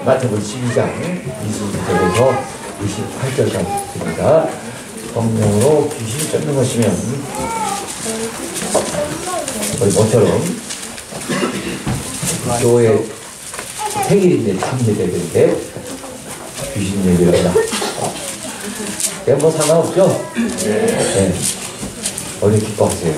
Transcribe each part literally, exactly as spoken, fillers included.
마태복음 십이 장 이십이 절에서 이십팔 절까지입니다. 성령으로 귀신 쫓는 것이면 우리 모처럼 교회 생일인데 참 예배가 되는데 귀신 얘기를 한다. 그냥 뭐 상관없죠? 네. 어디 기뻐하세요?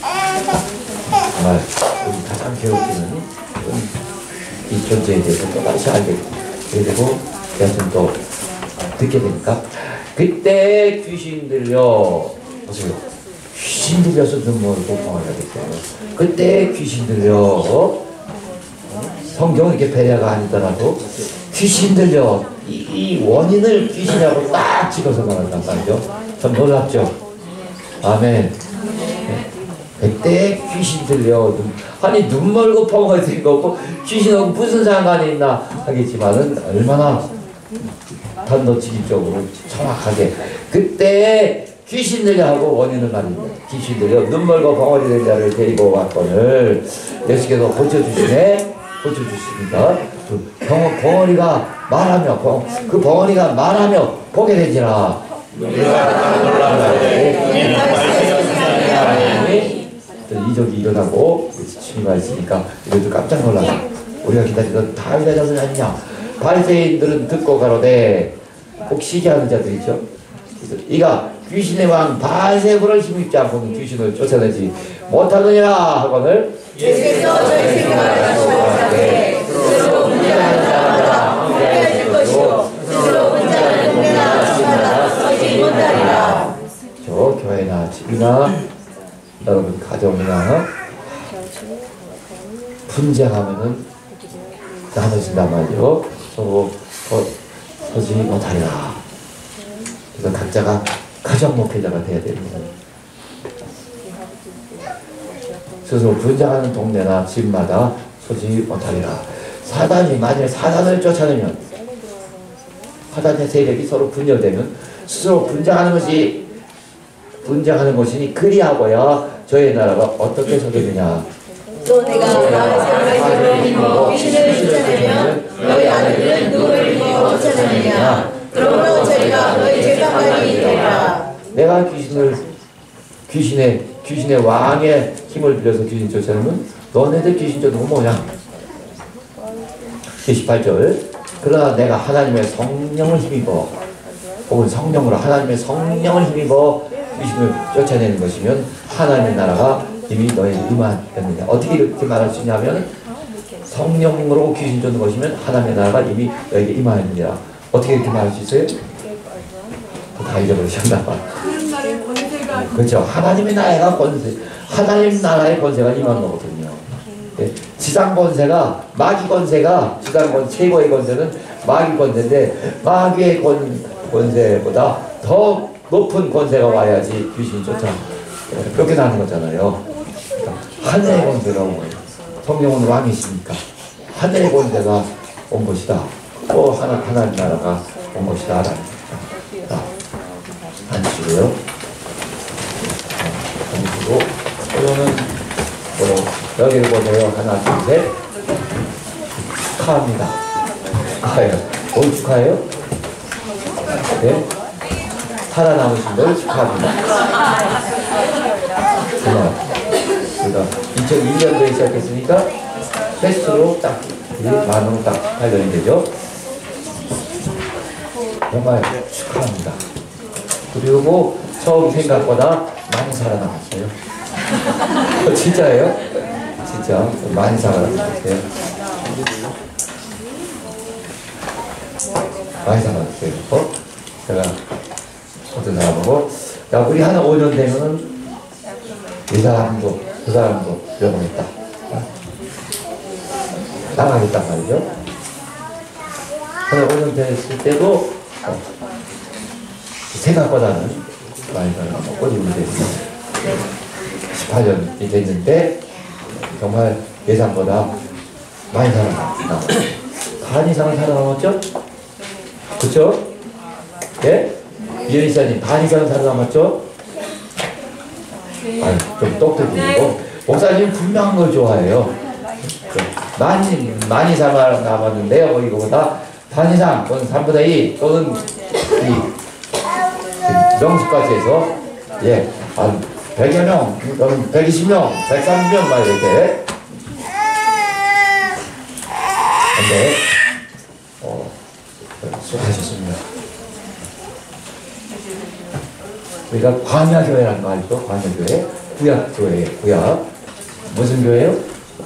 정말 우리 가장 괴롭히는 이 존재에 대해서 또다시 알게 되고 여튼 또 듣게 되니까 그때 귀신 들려 보세요. 귀신 들려서 눈물 고통하게 됐어요. 그때 귀신 들려 성경은 이렇게 배려가 아니더라도 귀신 들려 이, 이 원인을 귀신하고 딱 찍어서 말한단 말이죠. 참 놀랍죠? 아멘. 네. 그때 귀신 들려 아니 눈 멀고 펑을 된 거고 귀신하고 무슨 상관이 있나 하겠지만은 얼마나 단도직입적으로 정확하게 그때 귀신 들려 하고 원인을 말입니다. 귀신 들려 눈 멀고 벙어리 된 자를 데리고 왔거늘 예수께서 고쳐주시네. 고쳐주십니다. 그 벙, 벙어리가 말하며 벙, 그 벙어리가 말하며 보게 되지라. 이적이 일어나고 치유가 있으니까 이것도 깜짝 놀라서 우리가 기다리던 다윗의 자손이 아니냐. 바리새인들은 듣고 가로되 꼭 시기하는 자들 있죠. 이가 귀신의 왕 바알세불을 힘입지 않고는 귀신을 쫓아내지 못하느니라 하거늘 예수께서 저희 생각을 하시되 스스로 문제하는 사람들아 회개하실 것이요 스스로 문제하는 동네나 집마다 서지 못하리라. 저 교회나 집이나 여러분 가정이나 분쟁하면은 나눠진단 말이요. 서로 서, 서지 못하리라. 그래서 각자가 가정 목회자가 돼야 됩니다. 스스로 분쟁하는 동네나 집마다 서지 못하리라. 사단이 만일 사단을 쫓아내면 사단의 세력이 서로 분열되면 스스로 분쟁하는 것이 분쟁하는 것이니 그리하고야 저의 나라가 어떻게 서겠느냐. 또 내가 바알세불을 힘입어 귀신을 쫓아내면 너희 아들들은 누구를 힘입어 쫓아내느냐. 그러므로 저희가 너희 재판관이 되리라. 내가 귀신을 귀신의 귀신의 왕의 힘을 빌려서 귀신 쫓아내면 너네들 귀신 쫓는 건 뭐냐. 이십팔 절 그러나 내가 하나님의 성령을 힘입어 혹은 성령으로 하나님의 성령을 힘입어 귀신을 쫓아내는 것이면 하나님의 나라가 이미 너에게 임하였느냐. 어떻게 이렇게 말할 수 있냐면 성령으로 귀신 쫓는 것이면 하나님의 나라가 이미 너에게 임하였느냐. 어떻게 이렇게 말할 수 있어요? 다 잊어버리셨나 봐. 그렇죠. 하나님의 나라가 권세, 하나님 나라의 권세가 임한 거거든요. 네. 지상 권세가, 마귀 권세가, 지상 권 최고의 권세는 마귀 권세인데, 마귀의 권, 권세보다 더 높은 권세가 와야지 귀신이 쫓아. 그렇게 나는 거잖아요. 그러니까 하늘의 권세가 온 거예요. 성령은 왕이시니까. 하늘의 권세가 온 것이다. 또 하나, 하나님 나라가 온 것이다. 라는 자, 앉으시고요. 앉으시고, 그러면, 뭐, 여기를 보세요. 하나, 둘, 셋. 축하합니다. 축하해요. 뭘 축하해요? 네? 살아남으신 걸 축하합니다. 그러니까 이천이 년도에 시작했으니까, 패스로 딱, 만으로 딱 팔 년이 되죠. 정말 축하합니다. 그리고 처음 생각보다 많이 살아남았어요. 진짜예요? 진짜 많이 살아남았어요. 많이 살아남았어요. 어? 제가 어떤 사람하고 야 우리 한 오 년 되면은 이 사람도 그 사람도 결혼했다. 나가겠단 말이죠. 한 오 년 됐을 때도 어, 생각보다는 많이 살아남았고 지금 이제 십팔 년이 됐는데 정말 예상보다 많이 살아남았다. 반 이상은 살아남았죠? 그쵸? 예? 이현희사님 반 이상은 살아남았죠? 아니 좀 똑똑이고 목사님 분명한 걸 좋아해요. 많이 많이 살아남았는데요. 이거보다 반 이상 또는 삼분의 이 또는 이 명수까지 해서 예, 한 백여 명 또는 백이십 명, 백삼십 명 막 이렇게 근데 어, 수고하셨습니다. 우리가 광야교회라는 거 알죠? 광야교회 구약교회 구약 무슨 교회요?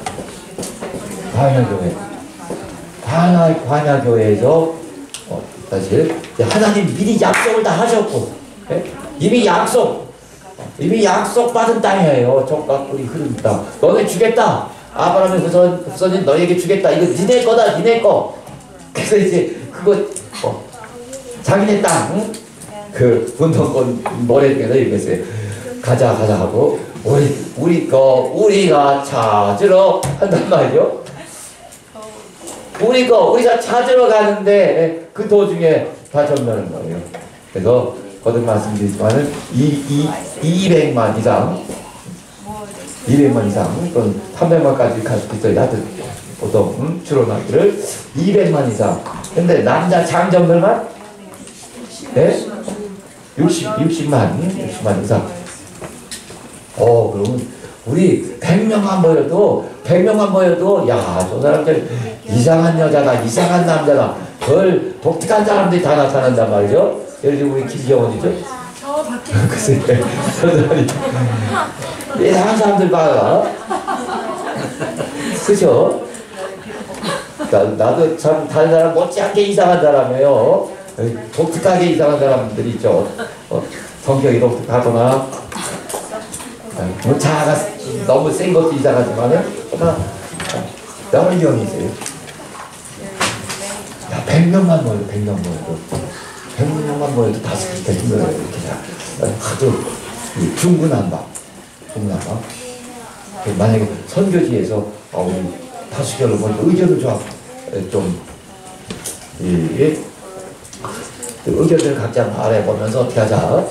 광야교회 광야, 광야교회에서 어, 사실 하나님 미리 약속을 다 하셨고 예? 이미 약속 이미 약속받은 땅이에요. 족과 꿀이 흐르는 땅 너네 주겠다. 아브라함의 후손, 후손인 너에게 주겠다. 이거 니네 거다 니네 거. 그래서 이제 그거 어, 자기네 땅 응? 그 분통권 모래에서 이렇게 했어요. 가자 가자 하고 우리 우리 거 우리가 찾으러 한단 말이죠. 우리 거 우리가 찾으러 가는데 그 도중에 다 전멸한 거예요. 그래서 거듭 말씀드리지만은 이백만 이상 이백만 이상 또는 삼백만까지 갈 수도 있어요. 하여튼 보통 음, 추론하기를 이백만 이상. 근데 남자 장정들만 네? 육십, 육십만 육십만 이상. 어 그러면 우리 백 명만 모여도 백 명만 모여도 야 저 사람들 이상한 여자가 이상한 남자가 별 독특한 사람들이 다 나타난단 말이죠. 예를 들면 우리 김정원이죠. 글쎄 저 사람이 이상한 사람들 봐. 그죠? 나, 나도 참 다른 사람 못지않게 이상한 사람이에요. 독특하게 이상한 사람들이 있죠. 어, 성격이 독특하거나 뭐 자아가 너무 센 것도 이상하지만은 나머지 형이 있어요. 야, 백 명만 모여도 백 명 모여도 백 명만 모여도 다섯 개 힘들어요. 이렇게 다 하도 중구난방 중구난방 만약에 선교지에서 어, 우리 다수결로 보니까 의견을 좀 이, 의견을 각자 말해보면서 어떻게 하자.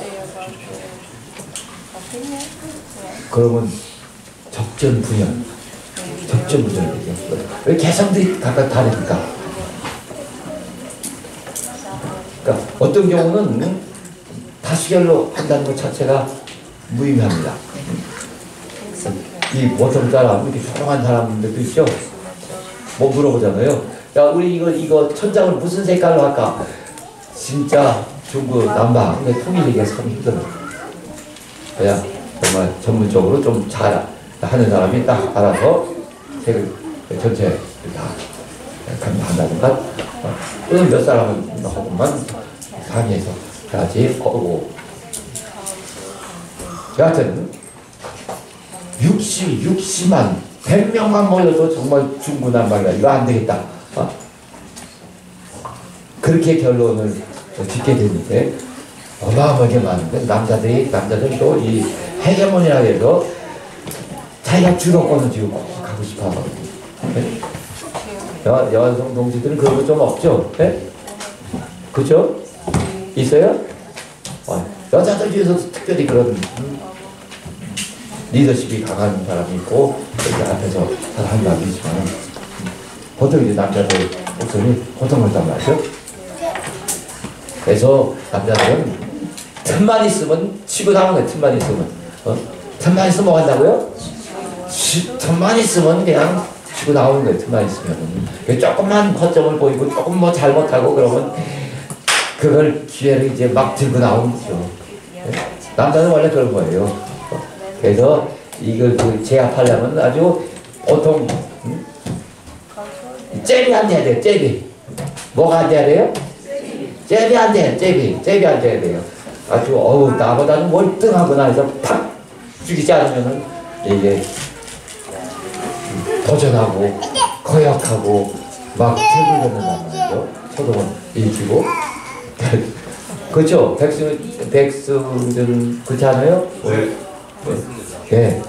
그러면 적전 분열, 적전 분열이 되죠. 왜 개성들이 각각 다르니까. 그러니까 어떤 경우는 다수결로 한다는 것 자체가 무의미합니다. 이 보통 사람, 이렇게 조용한 사람들도 있죠. 뭐 물어보잖아요. 야, 우리 이거 이거 천장을 무슨 색깔로 할까? 진짜 중구 남방 통일되기가 참 힘들어. 그냥 정말 전문적으로 좀 잘 하는 사람이 딱 알아서 색을 전체 다 한다든가 또는 몇 사람은 하고만 상의해서 같이 하고. 여하튼 육십, 육십만, 백 명만 모여도 정말 중구난방이다. 이거 안 되겠다. 어? 그렇게 결론을 짓게 되는데 어마어마하게 많은데 남자들이 남자들이 또 이 헤게모니라 해서 자기가 주도권을 쥐고 가고 싶어 하거든요. 네? 여, 여성 동지들은 그런 거 좀 없죠? 네? 그죠? 있어요? 어, 여자들 중에서도 특별히 그런 음, 리더십이 강한 사람이 있고 여기 앞에서 잘 하는 사람이 있지만 음, 보통 이제 남자들 목소리 고통을단 말이죠. 그래서 남자들은 틈만 있으면 치고 나오는 거예요. 틈만 있으면 어? 틈만 있으면 뭐 한다고요? 틈만 있으면 그냥 치고 나오는 거예요. 틈만 있으면 조금만 허점을 보이고 조금 뭐 잘못하고 그러면 그걸 기회를 이제 막 들고 나오는 거죠. 남자는 원래 그런 거예요. 어? 그래서 이걸 그 제압하려면 아주 보통 음? 잽이 안 돼야 돼요. 잽이 뭐가 안 돼야 돼요? 잽이 안 돼, 잽이. 잽이 안 돼야 돼요. 아주, 어우, 나보다는 월등하구나 해서 팍 죽이지 않으면은, 이게, 도전하고, 거역하고, 막 태블릿을 말이죠. 소동을 일으키고. 그렇죠? 백수, 백수는 그렇지 않아요? 네. 네.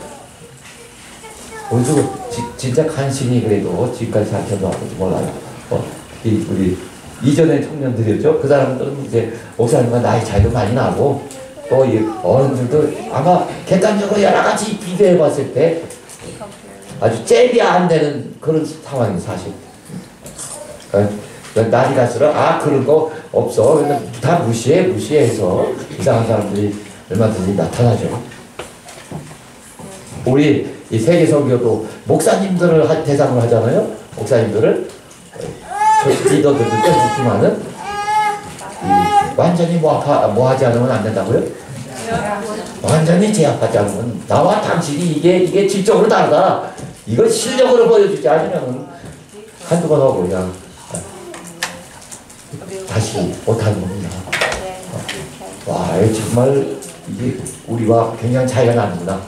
우리도 진짜 간신히 그래도 지금까지 잘 견뎌왔는지 몰라요. 어, 이, 우리, 이전의 청년들이었죠. 그 사람들은 이제 목사님과 나이 차이도 많이 나고 또 이 어른들도 아마 객관적으로 여러 가지 비교해 봤을 때 아주 잽이 안 되는 그런 상황이 사실. 그러니까 날이 갈수록 아 그런 거 없어. 그냥 다 무시해 무시해서 이상한 사람들이 얼마든지 나타나죠. 우리 이 세계 선교도 목사님들을 하, 대상으로 하잖아요. 목사님들을 리더들도 떼주지만은 완전히 뭐하, 뭐하지 않으면 안 된다고요? 완전히 제압하지 않으면 나와 당신이 이게 이게 질적으로 다르다. 이걸 실력으로 보여주지 않으면 한두 번 하고 그냥 다시 못하는 겁니다. 와, 정말 이게 우리와 굉장히 차이가 나는구나.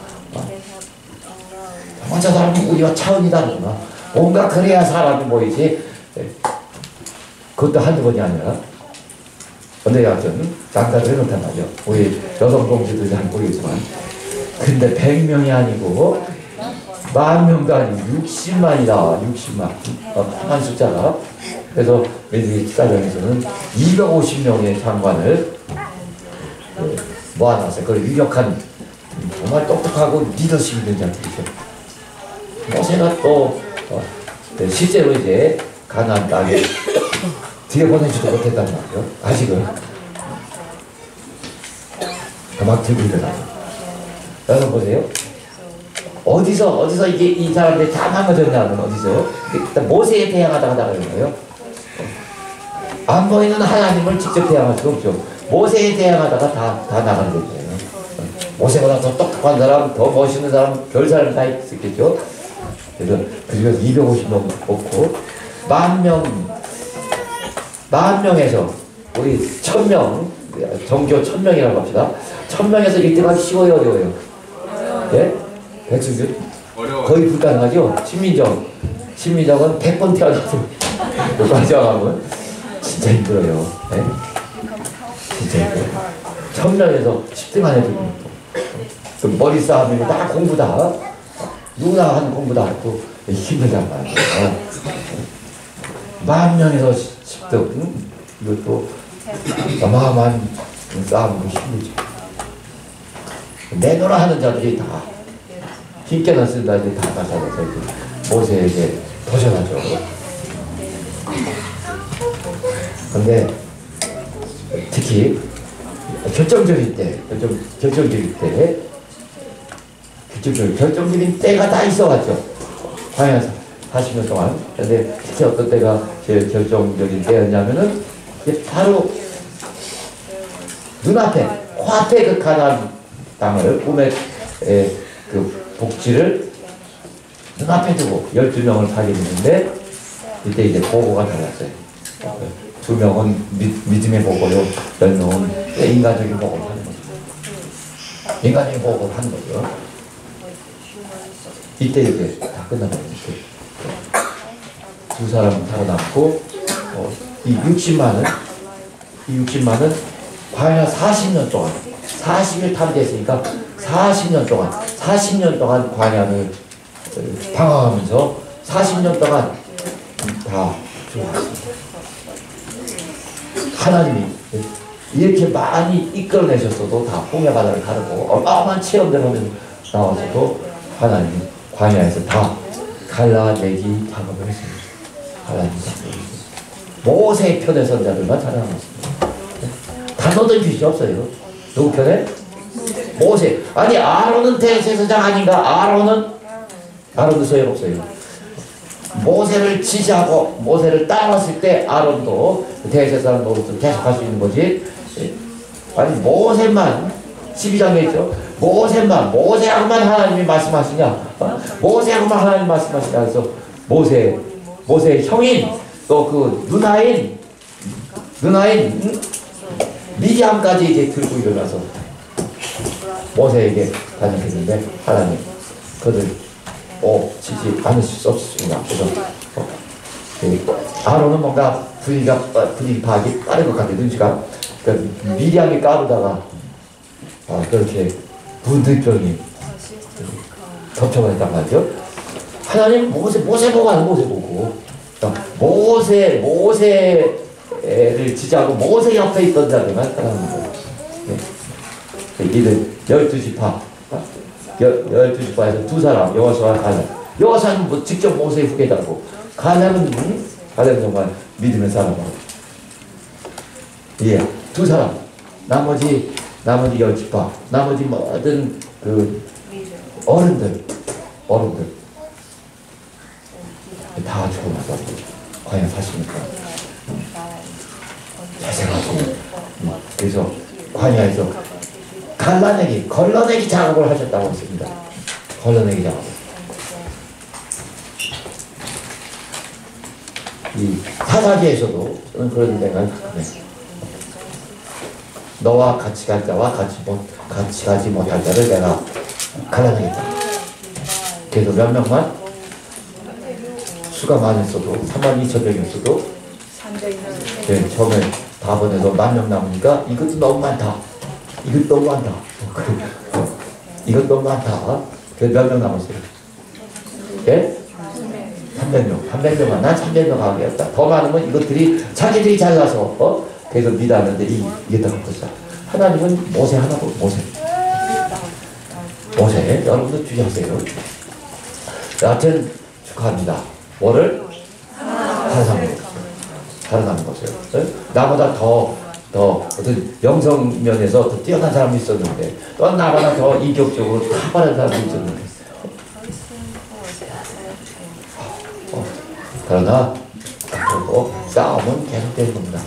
저 사람이 우리와 차원이 다르구나. 뭔가 그래야 사람이 모이지. 그것도 한두 번이 아니라 근데 여하튼 장사를 해놓단 말이죠. 우리 여성 동지들이 잘 모르겠지만 근데 백 명이 아니고 만 명도 아니고 육십만이다. 육십만 어, 한 숫자가. 그래서 우리 축사장에서는 이백오십 명의 장관을 네, 모아놨어요. 그 유력한 정말 똑똑하고 리더십 있는 자들이죠. 모세가 또 어, 네, 실제로 이제 가나안 땅에 뒤에 보내지도 못했단 말이에요. 아직은 막 들고 일어나요. 여러분 보세요. 어디서 어디서 이게 이 사람들이 다 망가졌냐면 어디서요? 일단 모세에 대항하다가 나가는 거예요. 안 보이는 하나님을 직접 대항할 수 없죠. 모세에 대항하다가 다, 다 나가는 거예요. 모세보다 더 똑똑한 사람, 더 멋있는 사람, 별 사람 다 있었겠죠. 그래서 그중에서 이백오십 명 뽑고 만 명, 만 명에서 우리 천 명, 정교 천 명이라고 합시다. 천 명에서 일 등 하기 쉬워요, 어려워요? 예? 백승준? 거의 불가능하죠? 신민정. 신민정은 백 번 태어나도 여기까지 하면 진짜 힘들어요. 예? 진짜 힘들어요. 천 명에서 십 등 안에 들고 그 머리 싸움이 다 공부다. 누구나 하는 공부다 하고 힘들단 말이에요. 만 명에서 십 등 응? 이것도 어마어마한 싸움이 힘들죠. 내노라 하는 자들이 다 힘께나 쓴 자들이 다 나서서 모세에게 도전하죠. 근데 특히 결정적일 때, 결정, 결정적일 때, 결정적인, 결정적인 때가 다 있어왔죠. 과연 사십 년 동안. 근데 특히 어떤 때가 제일 결정적인 때였냐면은, 바로 눈앞에, 코앞에 그 가나안 땅을, 꿈의 에, 그 복지를 눈앞에 두고 열두 명을 파견했는데, 이때 이제 보고가 달랐어요. 두 명은 미, 믿음의 보고요, 열 명은 인간적인 보고를 하는 거죠. 인간적인 보고를 하는 거죠. 이때 이제 다 끝나버려요. 두 사람 살아남고, 어, 이 육십만은, 이 육십만은 과연 사십 년 동안, 사십 일 탐지했으니까 사십 년 동안, 사십 년 동안 광야를 방황하면서 사십 년 동안 다 죽었습니다. 하나님이 이렇게 많이 이끌어내셨어도 다 홍해바다를 가르고 어마어마한 체험들을 하면서 나와서도 하나님이 광야에서 다 갈라내기 작업을 했습니다. 갈라내기 작업을 했습니다. 모세의 편에 선 자들만 찾아왔습니다. 단어들 필요 없어요. 누구 편에? 모세. 아니 아론은 대제사장 아닌가? 아론은 아론도 소용없어요. 모세를 지지하고 모세를 따랐을 때 아론도 대제사장 노릇을 계속할 수 있는 거지. 아니 모세만 십이 장에 있죠. 모세만 모세하고만 하나님이 말씀하시냐? 모세하고만 하나님 말씀하시냐? 그래서 모세 모세의 형인 또 그 누나인 누나인 응? 미디암까지 이제 들고 일어나서 모세에게 다녔는데 하나님 그들 오 지지 않으실 수 없습니다. 그래서 어, 그 아론은 뭔가 분위기가 분위기 파악이 빠른 것 같아요. 눈치가 그러니까 미디암이 까부다가 아, 그렇게 분들병이 덮쳐버렸단 말이죠. 하나님 모세 모세 보고 하는 모세 보고 모세 모세를 지지하고 모세 옆에 있던 자들만 따라하는 거예요. 네. 이들 열두 지파 열두 지파에서 두 사람 여호수아와 갈렙. 여호수아는 뭐 직접 모세의 후계자고 갈렙은 갈렙은 정말 믿음의 사람하고. 예, 두 사람. 나머지, 나머지 열 지파, 나머지 모든 그 어른들, 어른들. 다 죽고 나서 과연 사십니까? 자생하시고. 그래서 광야에서 갈라내기, 걸러내기 작업을 하셨다고 했습니다. 걸러내기 작업. 이 사사기에서도 그런 데가 있네. 너와 같이 갈 자와 같이 못 같이 가지 못할 자를 내가 갈라내겠다. 그래서 몇 명만 수가 많았어도 삼만 이천 명이었어도 네, 처음에 다 보내서 만 명 남으니까 이것도 너무 많다. 이것도 너무 많다. 이것도 너무 많다. 그래서 몇 명 남았어요? 예? 삼백 명. 삼백 명만. 난 삼백 명 하겠다. 더 많으면 이것들이 자기들이 잘라서 어? 그래서 믿었는데 이, 이게 더 없었어. 하나님은 모세 하나고 모세. 모세. 여러분도 주의하세요. 여하튼 축하합니다. 뭐를? 살아남는 것. 살아남는 것이에요. 네? 나보다 더, 더 어떤 영성 면에서 더 뛰어난 사람이 있었는데 또 나보다 더 인격적으로 탁월한 사람이 있었는데 어, 그러나 그리고 싸움은 계속되는 겁니다.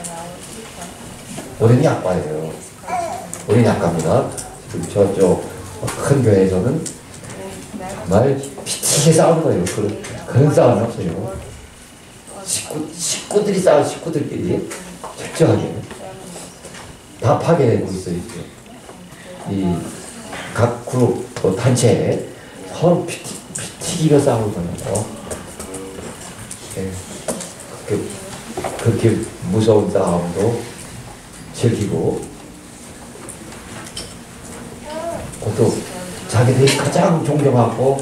우리는 약과예요. 우리는 약갑니다. 저쪽 큰 교회에서는 정말 피치게 싸우는 거예요. 그런, 그런 싸움은 없어요. 식구, 식구들이 싸워, 식구들끼리 철저하게 다 파괴되고 있어요. 이 각 그룹, 또 단체에 서로 피튀, 피튀기며 싸우는 거예요. 네. 그렇게, 그렇게 무서운 싸움도 즐기고 또 자기들이 가장 존경하고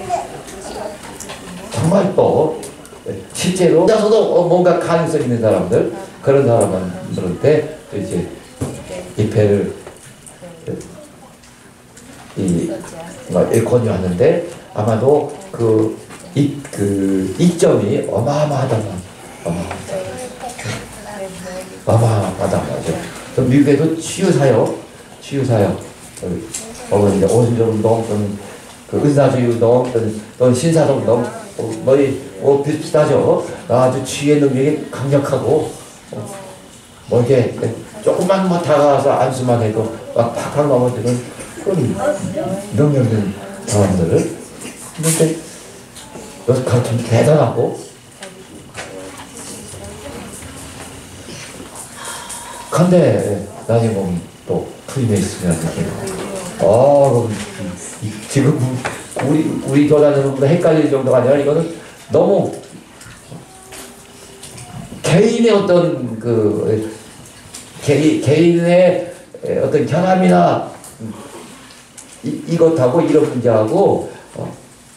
정말 또 실제로 혼자서도 뭔가 가능성 있는 사람들 그런 사람들한테 이제 입회를 이 권유하는데 아마도 그 이 그 이점이 어마어마하다는 어마어마하다. 어마어마하다 말이죠. 미국에도 치유사역, 치유사역, 어, 이제 오순절 운동, 또는 그 은사주의 운동, 또는, 또는 신사동 운동, 어, 뭐, 뭐 비슷하죠. 아주 치유의 능력이 강력하고, 어, 뭐 이렇게 조금만 뭐 다가와서 안수만 해도 막 팍팍 넘어지는 그런 능력 있는 사람들을. 근데 여기서 가르치면 대단하고, 근데 나중에 보면 또 프리메이슨이라는 게 어, 지금 우리 우리 교단에서 보다 헷갈릴 정도가 아니라 이거는 너무 개인의 어떤 그 개, 개인의 어떤 경험이나 이, 이것하고 이런 문제하고 어,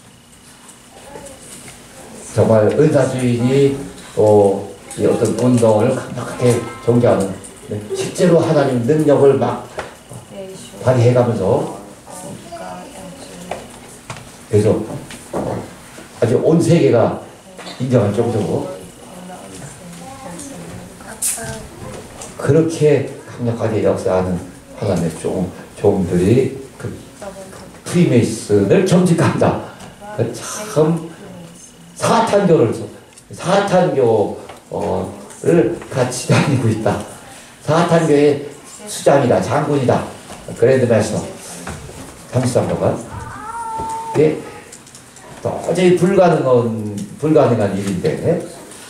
정말 은사주의니 또 이 어떤 운동을 강력하게 존경하는 실제로 하나님 능력을 막 발휘해가면서 그래서 아주 온 세계가 인정할 정도로 그렇게 강력하게 역사하는 하나님의 종, 종들이 그 프리메이슨을 겸직한다. 참 사탄교를 사탄교를 같이 다니고 있다. 사탄교의 수장이다, 장군이다. 그랜드 마스터 삼십삼 도가 이게 도저히 불가능한 불가능한 일인데,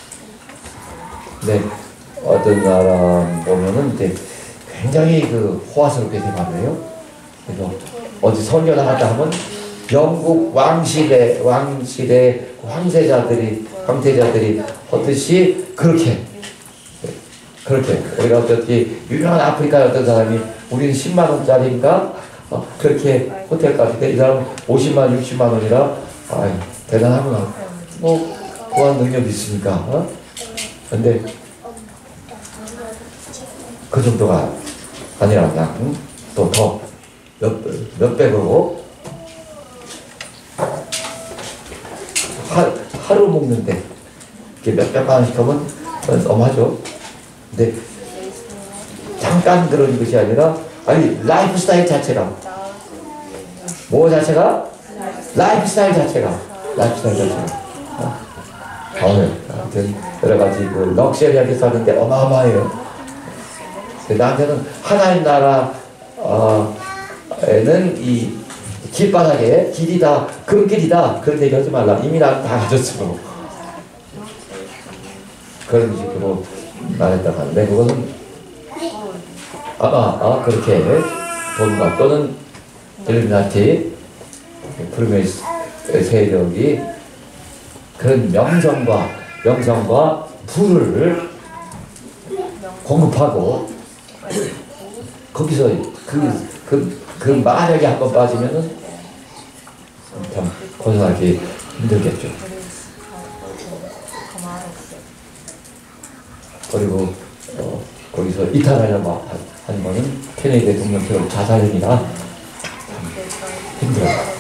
네 어떤 사람 보면은 이제 굉장히 그 호화스럽게 생각해요. 그래서 어디 선교 나갔다 하면 영국 왕실의 왕실의 황제자들이 황제자들이 하듯이 그렇게 그렇게 우리가 어떻게 유명한 아프리카의 어떤 사람이 우리는 십만 원짜리인가 어, 그렇게 호텔 갔을 이 사람 오십만 육십만 원이라 아이 대단하구나. 뭐 그한 능력이 있으니까. 어? 근데 그 정도가 아니라 그냥 응? 또 더 몇 몇 백으로 하, 하루 먹는데 이렇게 몇백 만원씩 하면 너무하죠. 근데 잠깐 그런 것이 아니라 아니 라이프 스타일 자체가 뭐 자체가? 라이프 스타일 자체가 라이프 스타일 자체가 어? 아무튼 여러 가지 그 럭셔리하게 사는데 어마어마해요. 나한테는 하나님 나라 어, 에는 이 길바닥에 길이 다 그런 길이다 그런 얘기 하지 말라. 이미 나 다 가졌어. 그런 식으로 말했다고 하는데 그것은 아마 아, 그렇게 본가 또는 일루미나티 프리메이스 세력이 그런 명성과 명성과 부를 공급하고 거기서 그, 그, 그 마력에 한번 빠지면은 참 벗어나기 힘들겠죠. 그리고 어, 거기서 이탈하려고 한 거는 케네디 대통령처럼 자살행위라 참 힘들어요.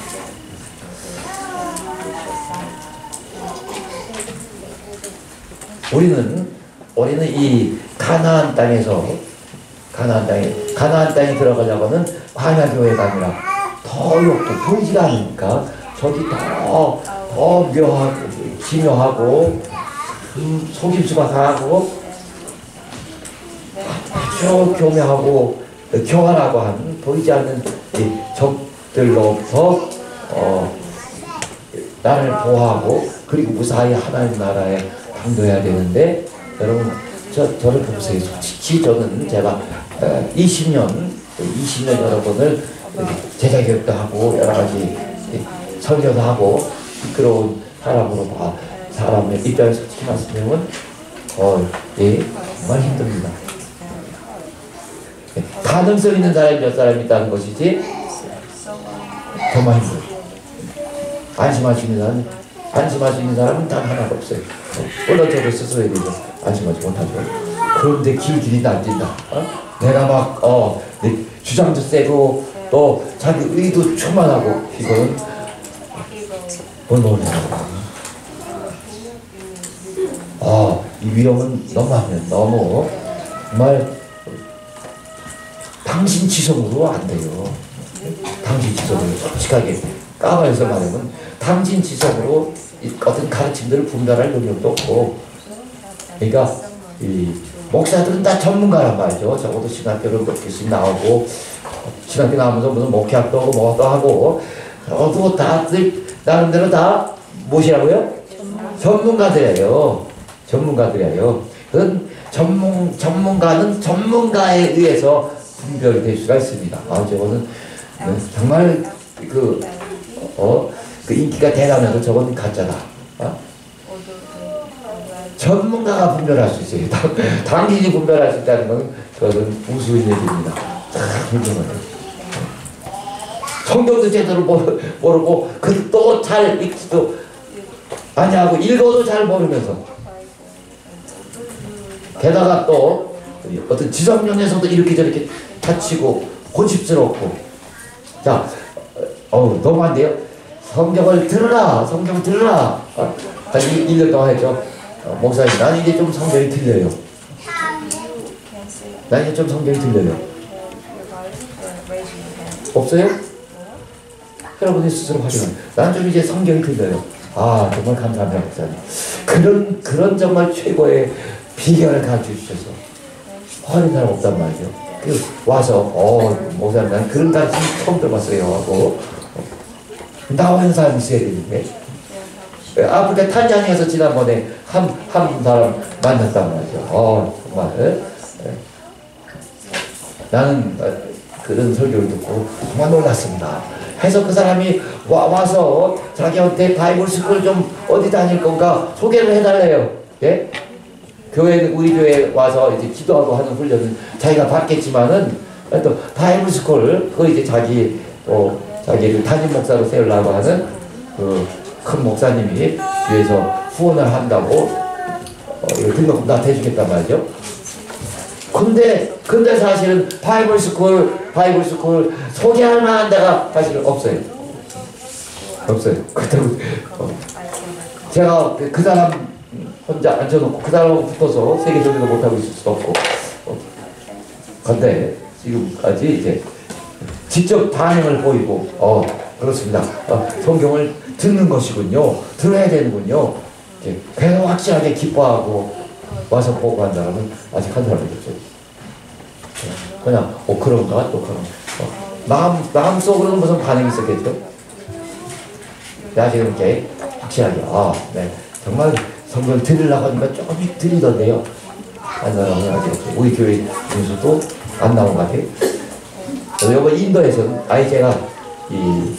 우리는 우리는 이 가나안 땅에서 가나안 땅에 가나안 땅에 들어가려고는 광야 교회가 아니라 더욱더 보이지가 않으니까 저기 더 더 묘하고 기묘하고 음, 속임수가 강하고 아주 교묘하고 교활하고 한 보이지 않는 이 적들로부터 어, 나를 보호하고 그리고 무사히 하나님 나라에 당도해야 되는데 여러분 저, 저를 보세요. 솔직히 저는 제가 이십 년 이십 년 여러분을 제자교육도 하고 여러 가지 설교도 하고 부끄러운 사람으로 봐 사람의 입장에서 솔직히 말씀드리면 어, 예, 정말 힘듭니다. 가능성 있는 사람이 몇 사람 있다는 것이지 정말 힘들어요. 안심할 수 있는 사람 안심할 수 있는 사람은 단 하나도 없어요. 물론 저도 스스로에 대해서 안심하지 못하죠. 그런데 길 길이 날뛴다. 어? 내가 막 어, 내 주장도 세고 또 자기 의도 충만하고 이거는 뭘 모르는 아, 이 위험은 너무하면 너무 정말 당신 지성으로 안 돼요. 당신 지성으로 솔직하게 까발려서 말하면 당신 지성으로 어떤 가르침들을 분별할 능력도 없고 그러니까 이 목사들은 다 전문가란 말이죠. 적어도 신학교를 몇 개씩 나오고 신학교 나오면서 무슨 목회학도 하고 뭐도 하고 저도 다 나름대로 다 무엇이라고요? 전문가들이에요. 전문가들이에요. 그건 전문, 전문가는 전문가에 의해서 분별될 수가 있습니다. 아, 저거는 정말 그, 어, 그 인기가 대단해서 저건 가짜다. 어? 전문가가 분별할 수 있어요. 당신이 분별할 수 있다는 건 그것은 우스운 얘기입니다. 훌륭하네요. 성경도 제대로 모르고 그 또 잘 읽지도 아니하고 읽어도 잘 모르면서 게다가 또 어떤 지성면에서도 이렇게 저렇게 다치고 고집스럽고 자 어우 너무 안 돼요. 성경을 들으라 성경을 들으라 어, 한 일 년 동안 했죠. 어, 목사님 난 이제 좀 성경이 틀려요. 난 이제 좀 성경이 틀려요. 없어요? 여러분이 스스로 확인하면 난 좀 이제 성경이 틀려요. 아 정말 감사합니다 목사님. 그런 그런 정말 최고의 비결을 가르쳐 주셔서 화는 사람 없단 말이죠. 그 와서 어 목사님 난 그런 가르침 처음 들어봤어요 하고 나오는 사람이 있어야 되는데 아프리카 탄자니아에서 지난번에 한 한 사람 만났단 말이죠. 어 정말 에? 에. 나는 그런 설교를 듣고 정말 놀랐습니다. 해서 그 사람이 와, 와서 자기한테 바이블 스쿨 좀 어디 다닐 건가 소개를 해달래요. 예? 교회, 우리 교회에 와서 이제 기도하고 하는 훈련은 자기가 받겠지만은 또 바이블 스쿨, 그거 이제 자기, 또 자기를 담임 목사로 세우려고 하는 그 큰 목사님이 뒤에서 후원을 한다고 어, 이거 등록금 다 대주겠단 말이죠. 근데, 근데 사실은 바이블 스쿨, 바이블 스쿨 소개할 만한 데가 사실은 없어요. 없어요. 그렇다고, 어. 제가 그, 그 사람 혼자 앉혀놓고 그 사람하고 붙어서 세계 정리도 못하고 있을 수도 없고. 어. 근데 지금까지 이제 직접 반응을 보이고, 어, 그렇습니다. 어, 성경을 듣는 것이군요. 들어야 되는군요. 이렇게 배가 확실하게 기뻐하고 와서 보고 한 사람은 아직 한 사람이 없죠. 그냥, 어, 그런가? 또 그런. 어. 마음, 마음속으로는 무슨 반응이 있었겠죠? 아직 이렇게 확실하게, 아, 네. 정말 성경 들으려고 하니까 조금씩 들리던데요. 한 사람은 아직 없어요. 우리 교회 중에서도 안 나온 것 같아요. 이번 인도에서는 아이 제가 이,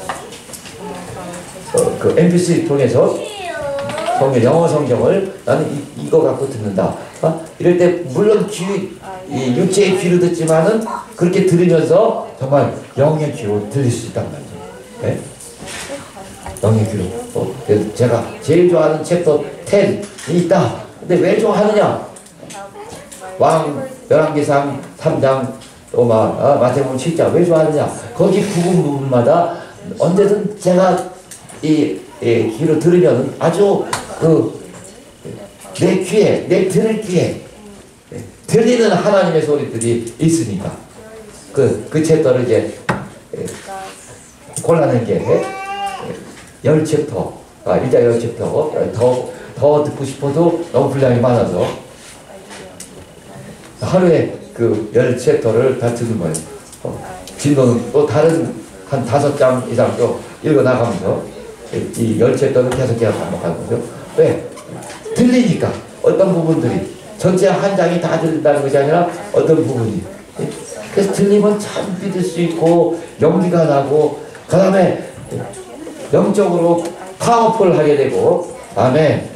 어, 그 엠피쓰리 통해서 성경, 영어 성경을 나는 이, 이거 갖고 듣는다. 어? 이럴 때 물론 귀, 이 육체의 귀로 듣지만은 그렇게 들으면서 정말 영의 귀로 들릴 수 있단 말이죠. 네? 영의 귀로. 어, 그래서 제가 제일 좋아하는 챕터 텐이 있다. 근데 왜 좋아하느냐? 왕 열왕기상 삼 장 또 막 아, 마태복음 칠 장 왜 좋아하느냐? 거기 부분 부분마다 언제든 제가 이, 이 귀로 들으면 아주 그 내 귀에 내 들을 귀에 들리는 하나님의 소리들이 있으니까 그, 그 챕터를 이제 골라낸 게 열 챕터, 아, 일 장 열 챕터 더, 더 듣고 싶어도 너무 분량이 많아서 하루에 그 열 챕터를 다 듣는 거예요. 어, 진도는 또 다른 한 다섯 장 이상 또 읽어 나가면서 이 열 챕터를 계속 계속 반복하는 거죠. 왜? 들리니까 어떤 부분들이 전체 한 장이 다 들린다는 것이 아니라 어떤 부분이 그래서 들리면 참 믿을 수 있고 용기가 나고 그 다음에 영적으로 파워풀 하게 되고 아멘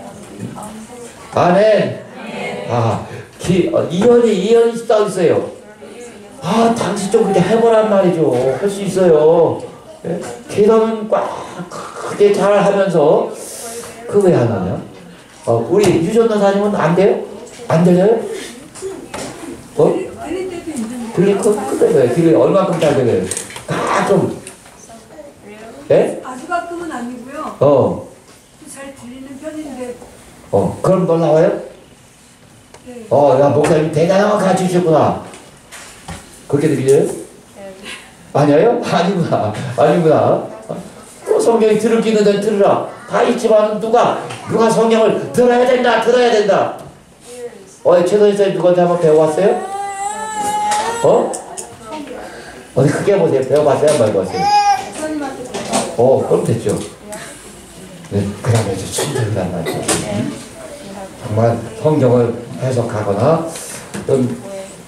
아멘 아 기, 어, 이현이 이현이 있다 있어요. 아 당신 좀 그렇게 해보란 말이죠. 할 수 있어요. 예? 기도는 꽉 크게 잘 하면서 그 왜 안 하냐? 어, 우리 유전도사님은 안 돼요? 안 들려요? 어? 들릴 거 그래요. 들릴 얼마큼 잘 들려요? 가끔. 예? 아주 가끔은 아니고요. 어. 잘 들리는 편인데. 어, 그럼 너 나와요? 네. 어, 야, 목사님 대단한 거 가르치셨구나. 그렇게 들려요? 아니에요? 아니구나. 아니구나. 또 성경이 들을 기는 데 들으라. 다 있지만 누가, 누가 성경을 들어야 된다, 들어야 된다. 어, 최선희 선생님 누구한테 한번 배워봤어요? 어? 어디 크게 보세요. 배워봤어요? 안 배워봤어요? 어, 그럼 됐죠. 네, 그 다음에 이제 친절이란 말이죠. 정말 성경을 해석하거나 좀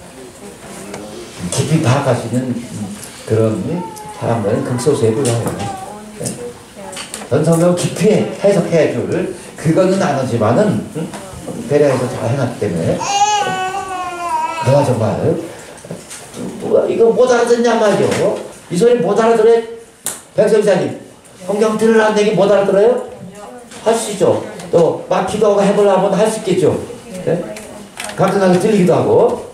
깊이 파악할 수 있는 그런 사람들은 극소수에 불과해요. 네. 전 성경을 깊이 해석해 줄 그거는 안 하지만은 응? 배려해서 잘 해놨기 때문에 그러나 정말 누가 이거 못 알아듣냐 말이죠. 이 소리 못 알아들어요? 백성이사님 성경 들으라는 얘기 못 알아들어요? 할 수 있죠. 또 막 기도하고 해보려면 할 수 있겠죠. 네? 가끔 가서 들리기도 하고.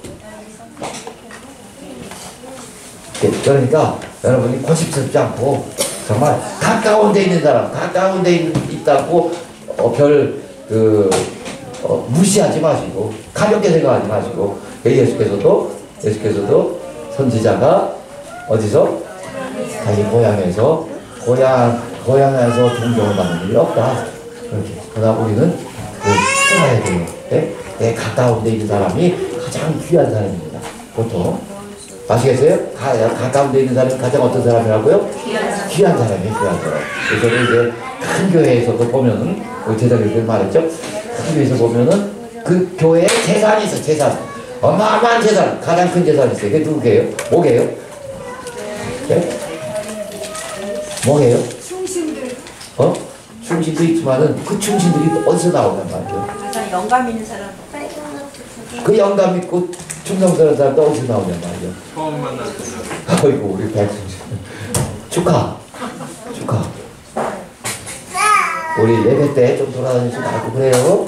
네, 그러니까 여러분이 고집스럽지 않고 정말 가까운 데 있는 사람 가까운 데 있다고 어, 별 그 어, 무시하지 마시고 가볍게 생각하지 마시고 예수께서도 예수께서도 선지자가 어디서? 자기 고향에서 고향, 고향에서 존경을 받는 일이 없다. 그렇게. 그러나 우리는 그 떠나야 돼요. 네? 내 가까운 데 있는 사람이 가장 귀한 사람입니다. 보통. 아시겠어요? 가, 가까운 데 있는 사람이 가장 어떤 사람이라고요? 귀한 사람. 귀한 사람이에요, 귀한 사람. 그래서 이제 큰 교회에서도 보면은, 우리 제자들이 말했죠? 큰 교회에서 보면은 그 교회에 재산이 있어, 재산. 어마어마한 재산, 가장 큰 재산이 있어요. 그게 누구게요? 뭐게요? 네? 뭐예요? 충신들. 어? 충신도 있지만은 그 충신들이 어디서 나오단 말이에요? 가장 영감 있는 사람. 그 영감 있고 충성스러운 사람도 어디서 나오냔 말이에요? 처음 만났어요. 아이고 우리 백승신 축하 축하 우리 예배 때 좀 돌아다니지 말고 그래요?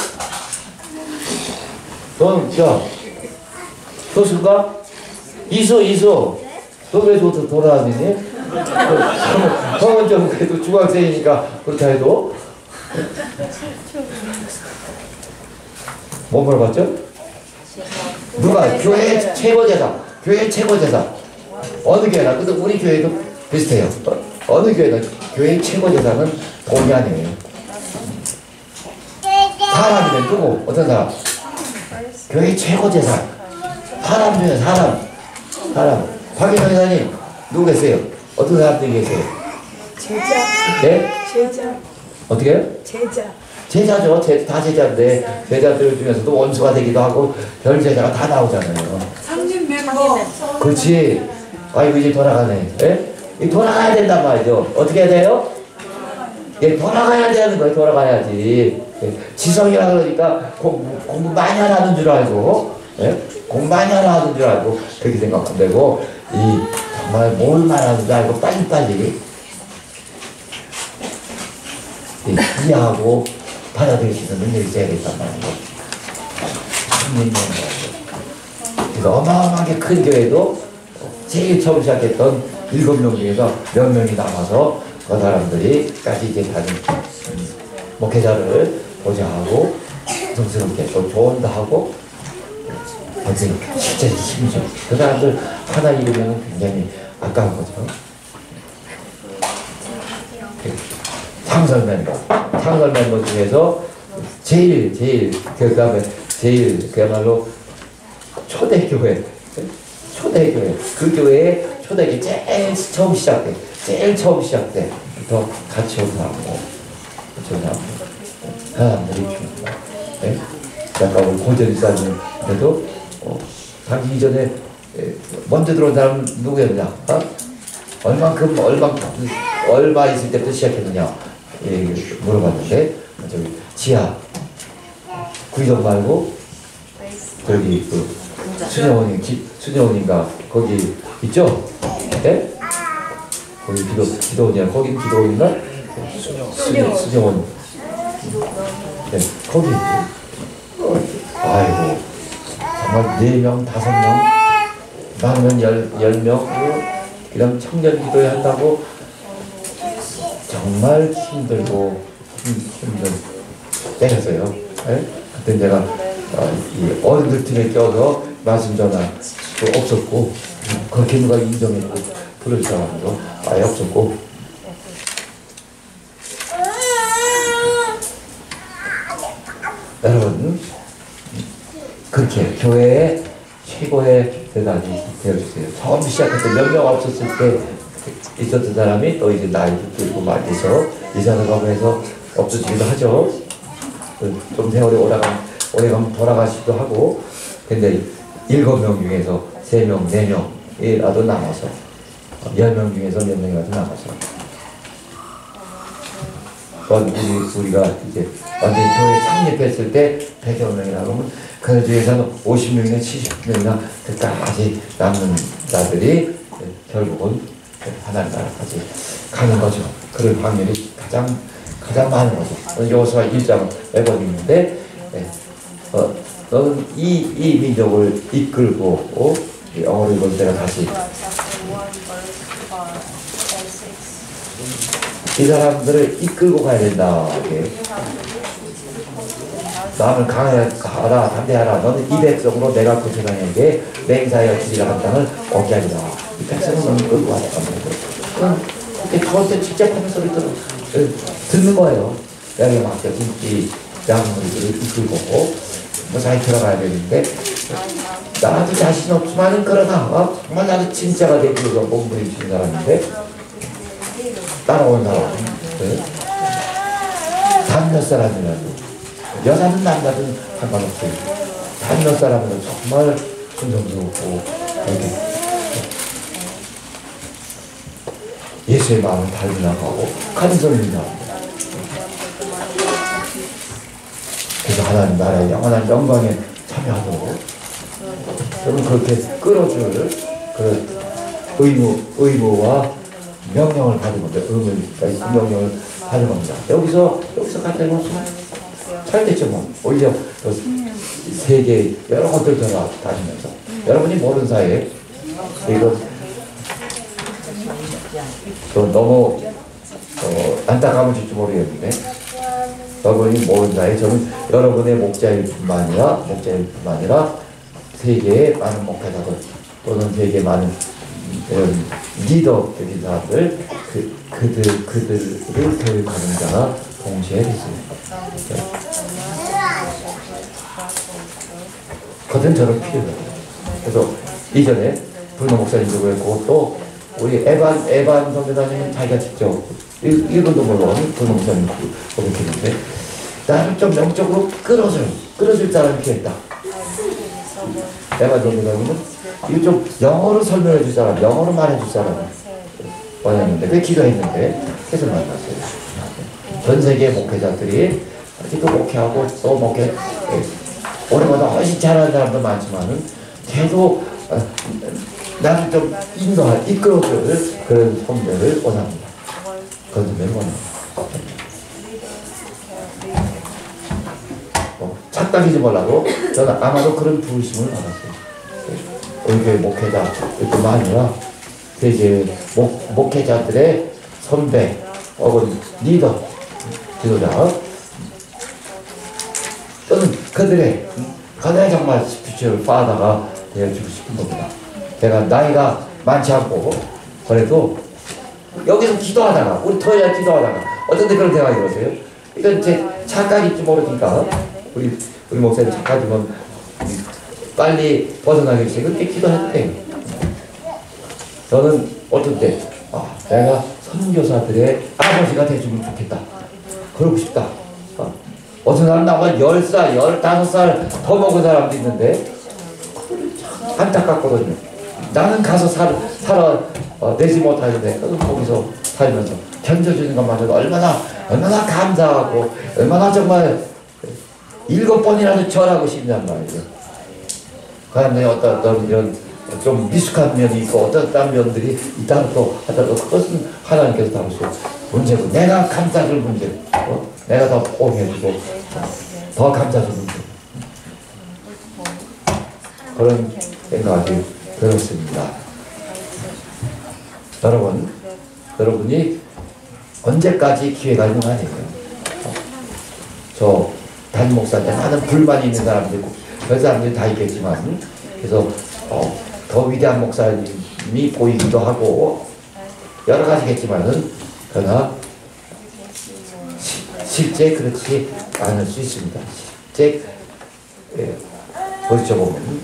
넌 저 교수가 이수 이수 너 왜 돌아다니니? 형은 좀 그래도 중학생이니까 그렇다 해도 뭐 물어봤죠? 누가 교회 최고 제사, 교회 최고 제사 어느 교회나 근데 우리 교회도 비슷해요. 어, 어느 교회나 교회 최고 제사는 돈이 아니에요. 사람이면 누구? 어떤 사람? 교회 최고 제사. 사람 중에 사람. 사람. 박인영 회장님 누구 계세요? 어떤 사람들이 계세요? 제자. 네? 제자. 어떻게 해요? 제자. 제자죠. 제, 다 제자인데 제자들 중에서도 원수가 되기도 하고 별 제자가 다 나오잖아요. 상임 멤버. 그렇지. 아이고 이제 돌아가네. 예? 이 돌아가야 된단 말이죠. 어떻게 해야 돼요? 예, 돌아가야 되는 거예요. 돌아가야지. 예, 지성이라 그러니까 공부, 공부 많이 하라는 줄 알고, 예? 공부 많이 하라는 줄 알고 그렇게 생각하면 되고, 이 정말 뭘 말하는 줄 알고 빨리빨리 예, 이해하고 받아들일 수 있는 능력이 있어야겠단 말이에요. 그래서 어마어마하게 큰 교회도 제일 처음 시작했던 일곱 명 중에서 몇 명이 남아서 그 사람들이까지 이제 다른 목회자를 보좌하고 성스럽게 또 조언도 하고 어쨌든 실제 힘이죠. 그 사람들 하나 잃으면 굉장히 아까운 거죠. 창설 멤버, 창설 멤버 중에서 제일 제일 그 다음에 제일 그야말로 초대교회, 초대교회 그 교회에 초대교회 제일 처음 시작돼, 제일 처음 시작때부터 같이 온 사람들, 같이 온 사람들, 그 사람들이 중요합니다. 네? 아까 우리 고전 일사님께도 어, 자기 이전에 에, 먼저 들어온 사람은 누구였냐? 어? 얼만큼 얼만큼 얼마 있을 때부터 시작했느냐? 예, 물어봤는데 저기 지하 구이동 말고 저기 그 수녀원인 수녀원인가 거기 있죠? 네? 거기 기도 기도원이야. 거기 기도원인가? 수녀 수녀원. 네, 거기. 아이고 정말 네 명 다섯 명 많으면 열 열 명 그다음 청년 기도회 한다고. 정말 힘들고 힘, 힘든 때였어요. 네? 그때 내가 어, 이 어른들 팀에 껴서 말씀 전화도 없었고 그렇게 누가 인정해주고 부를 사람도 아예 없었고 여러분 그렇게 교회의 최고의 대단히 되어주세요. 처음 시작할 때 몇 명 없었을 때 있었던 사람이 또 이제 나이도 들고 많이 해서 이사를 해서 없어지기도 하죠. 좀 세월이 오래가면, 오래가면 돌아가시기도 하고. 근데 일곱 명 중에서 세 명, 네 명이라도 남아서 열 명 중에서 몇 명이라도 남아서 우리, 우리가 이제 완전히 교회 창립했을 때 백여 명이라고 하면 그 중에서는 오십 명이나 칠십 명이나 끝까지 남는 자들이 결국은 하나님 나라까지 가는 거죠. 그럴 확률이 가장 가장 많은 거죠. 여호수아 일 장 매번 있는데, 네. 어, 너는 이, 이 민족을 이끌고, 어? 영어로 읽을 때가 다시 이 사람들을 이끌고 가야 된다. 이렇게. 남을 강하라, 담대하라. 너는 이 백성으로 내가 그 세상에게 맹사하여 주리라 한 땅을 얻게 하리라. 이 백성은 너는 끌고 가야 된다. 그렇게 저한테 직접 하는 소리 들어, 듣는 거예요. 내가 맡겨진 이 양무리들을 이끌고 무사히 들어가야 되는데, 나도 자신 없지만은 그러나, 어? 정말 나도 진짜가 되기 위해서 몸부림치는 사람인데, 따라온 사람. 네? 단 몇 사람이라도. 여자든 남자든 상관없어요. 단 몇 사람은 정말 순성스럽고, 이렇게 예수의 마음을 달려나가고, 간절히 나옵니다. 그래서 하나님 나라의 영원한 영광에 참여하도록, 여러분 그렇게 끌어줄 그런 의무, 의무와 명령을 받은 건데, 의무, 그 명령을 받은 겁니다. 여기서, 여기서 갖다 놓으면 잘 됐죠, 뭐. 오히려 세계 여러 곳들 돌아다니면서 여러분이 모르는 사이에 이거 또 너무 어, 안타까운 줄지 모르겠는데 여러분이 모른다에 저는 여러분의 목자일 뿐만 아니라 목자일 뿐만 아니라 세계의 많은 목회자들 또는 세계의 많은 이런 리더적인 사람들 그, 그들, 그들을 교육하는 자가 동시에 있습니다. 그것은 저는 필요해요. 그래서 이전에 불노 목사님도 그랬고 또 우리 에반, 에반 선교사님은 자기가 직접 일, 일본도 물론 불노 목사님 고백했는데 나를 좀 영적으로 끌어줄, 끌어줄 사람이 필요했다. 에반 선교사님은 이거 좀 영어로 설명해 줄 사람, 영어로 말해 줄 사람 원했는데 그 기도했는데 그래서 만났어요. 전 세계 목회자들이 아직도 목회하고 또 목회 오래보다 훨씬 잘하는 사람도 많지만은 계속 어, 나를 좀 인도할, 이끌어줄 그런 선배를 원합니다. 그런 선배를 원합니다. 어, 착각이지 몰라도 저는 아마도 그런 부르심을 받았어요. 우리 교회 목회자 뿐만 아니라 세계 목, 목회자들의 선배 혹은 리더, 지도자 또는 그들의 그들의 정말 스피치얼 파더가 되어주고 싶은 겁니다. 제가 나이가 많지 않고 그래도 여기서 기도하다가 우리 토요일 기도하다가 어떤 데 그런 생각이 들었어요. 이건 제 착각일지 모르니까 우리 우리 목사님 착각이면 빨리 벗어나기 위해서 그렇게 기도해도 돼요. 저는 어떤 때 아, 내가 선교사들의 아버지가 돼주면 좋겠다. 그러고 싶다. 어. 어떤 사람 나보다 열 살, 열다섯 살 더 먹은 사람도 있는데 안타깝거든요. 나는 가서 살, 살아 어, 내지 못하는데 거기서 살면서 견뎌주는 것만으로도 얼마나 얼마나 감사하고 얼마나 정말 일곱 번이라도 절하고 싶냔 말이에요. 그 사람들이 어떤 어떤 이런 좀 미숙한 면이 있고 어떤 다른 면들이 있다고 또 하더라도 그것은 하나님께서 다루시고 문제고 내가 감사줄 문제 어? 내가 더 포옹해주고 더 감사줄 문제 그런 생각이 들었습니다. 여러분 여러분이 언제까지 기회가 있는 거 아니에요. 어? 저 담임 목사한테 많은 불만이 있는 사람도 있고 그 사람들이 다 있겠지만 그래서 어, 더 위대한 목사님이 보이기도 하고 여러 가지겠지만은 그러나 시, 실제 그렇지 않을 수 있습니다. 실제 예, 보시보면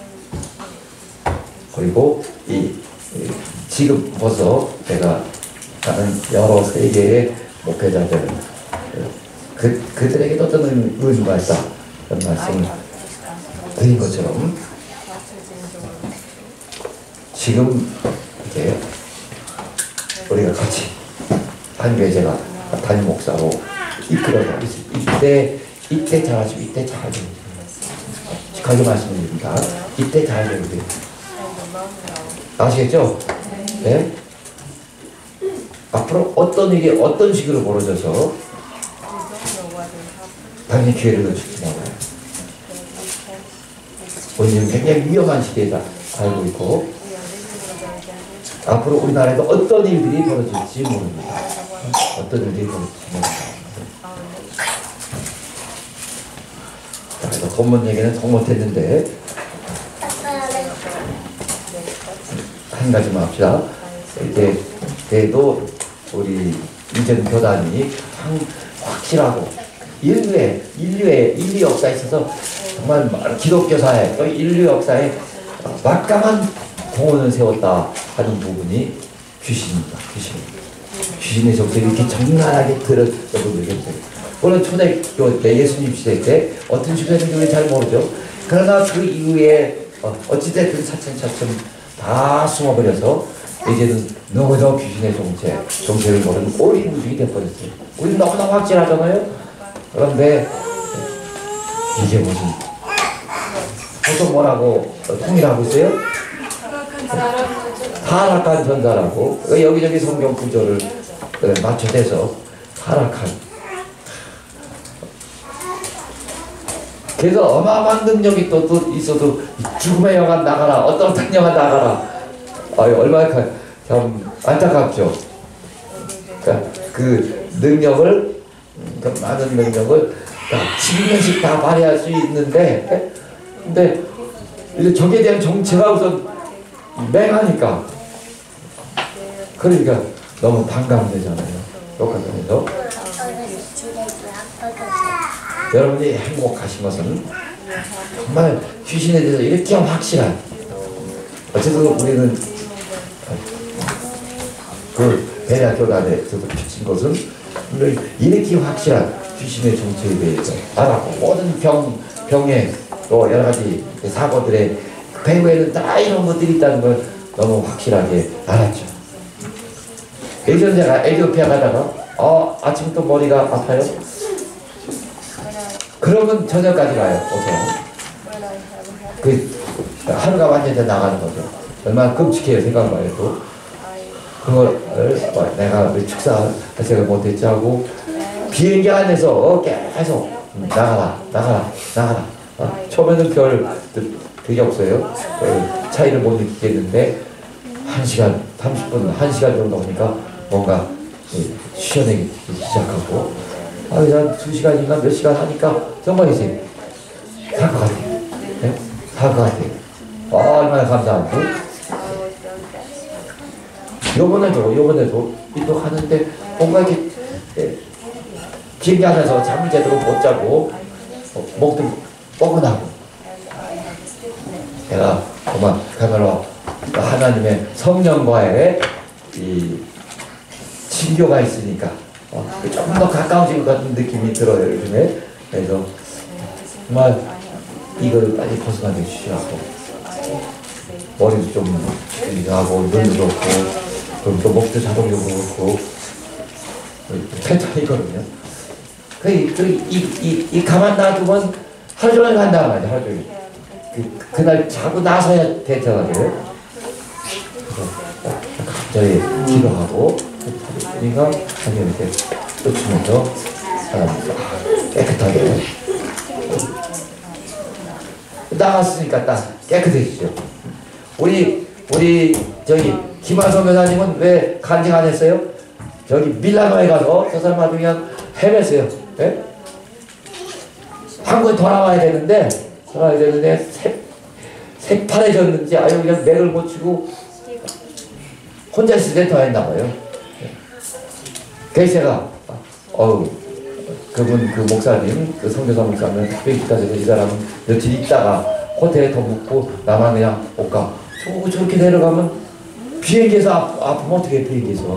그리고 이, 이 지금 벌써 제가 하는 여러 세계의 목회자들 그, 그들에게도 어떤 의미가 있다 그런 말씀을 드린 것처럼 지금 이제 우리가 같이 한 교회 제가 담임 목사로 이끌어가고 있습니다. 이때 이때 잘하시고 이때 잘하시고 가게 말씀드립니다. 이때 잘하셔야 돼요. 아시겠죠? 네? 앞으로 어떤 일이 어떤 식으로 벌어져서 당연히 기회를 놓치지 말아요. 우리는 굉장히 위험한 시대에 살고 있고 앞으로 우리나라에도 어떤 일들이 벌어질지 모릅니다. 어떤 일들이 벌어질지 모릅니다. 그래서 본문 얘기는 더 못했는데 한 가지만 합시다. 이제 그래도 우리 이전 교단이 확실하고 인류의 인류의 인류 역사에 있어서 정말 기독교사에 또 인류 역사에 막강한 공헌을 세웠다 하는 부분이 귀신입니다. 귀신. 귀신의 정책이 이렇게 적나라하게 들은 분들이 계세요. 물론 초대교 때 예수님 시대 때 어떤 식으로 우리 잘 모르죠. 그러나 그 이후에 어, 어찌됐든 차츰차츰 다 숨어버려서 이제는 너무나 귀신의 정책, 정책을 모르는 꼬리 무중이 돼버렸어요. 우리 너무나 확실하잖아요. 그런데 이게 무슨 보통 뭐라고 통일하고 있어요? 타락한 전사라고 여기저기 성경 구절을 맞춰대서 타락한 그래서 어마어마한 능력이 또, 또 있어도 죽음의 영혼 나가라 어떤 어떤 영혼 나가라 아유, 얼마나 참 안타깝죠. 그러니까 그 능력을 그 많은 능력을 다 칠 년씩 다 발휘할 수 있는데, 근데 이제 저기에 대한 정체가 우선 맹하니까, 그러니까 너무 반감되잖아요. 똑같아서 여러분이 행복하신 것은 정말 귀신에 대해서 이렇게 확실한, 어쨌든 우리는 그 대학교단에 비친 것은 이렇게 확실한 귀신의 정체에 대해서 알았고, 모든 병, 병에 또 여러 가지 사고들의 배후에는 다 이런 것들이 있다는 걸 너무 확실하게 알았죠. 예전 제가 에티오피아 가다가 어 아침부터 머리가 아파요. 그러면 저녁까지 가요. 보통 그 하루가 완전히 나가는 거죠. 얼마나 끔찍해요. 생각만 해도. 그걸 내가 축사 제가 못했지 하고 비행기 안에서 계속 나가라 나가라 나가라. 어? 처음에는 별 되게 없어요. 어, 차이를 못 느끼겠는데 한 시간 삼십 분 한 시간 정도 하니까 뭔가 쉬어내기 시작하고, 아, 한 두 시간인가 몇 시간 하니까 정말 이제 살 것 같아요. 네? 살 것 같아요. 아, 얼마나 감사하고. 요번에도, 요번에도 또 하는데 뭔가 이렇게 예, 비행기 안에서 잠을 제대로 못 자고 어, 목도 뻐근하고, 내가 정말 그야말로 하나님의 성령과의 이 친교가 있으니까 어, 조금 더 가까워진 것 같은 느낌이 들어요, 요즘에. 그래서 정말 이걸 빨리 벗어나게 주시라고, 머리도 좀 하고 눈도 그렇고, 그럼 또 목도 자동적으로 그렇고 패턴이거든요. 그, 그, 이, 이, 이 가만 놔두면 하루 종일 간다는 말이야, 하루 종일. 그, 그날 자고 나서야 되잖아요. 갑자기 기도하고 우리가 하면 이렇게 쫓으면서 깨끗하게 나갔으니까 딱 깨끗해지죠. 우리 우리 저기 김하성 교사님은 왜 간증 안 했어요? 저기 밀라노에 가서 저 사람 아주 그냥 헤맸어요. 네? 한국에 돌아와야 되는데 돌아와야 되는데 새, 새파래졌는지 아유 그냥 맥을 못 치고 혼자 있을 때 더 했나 봐요. 그래서 제가 어우 그분 그 목사님 그 선교사 목사님 특별히까지 이 사람은 며칠 있다가 호텔에 더 묵고 나만 그냥 못 가. 저 저렇게 내려가면 비행기에서 아, 아프면 어떻게 해, 비행기에서.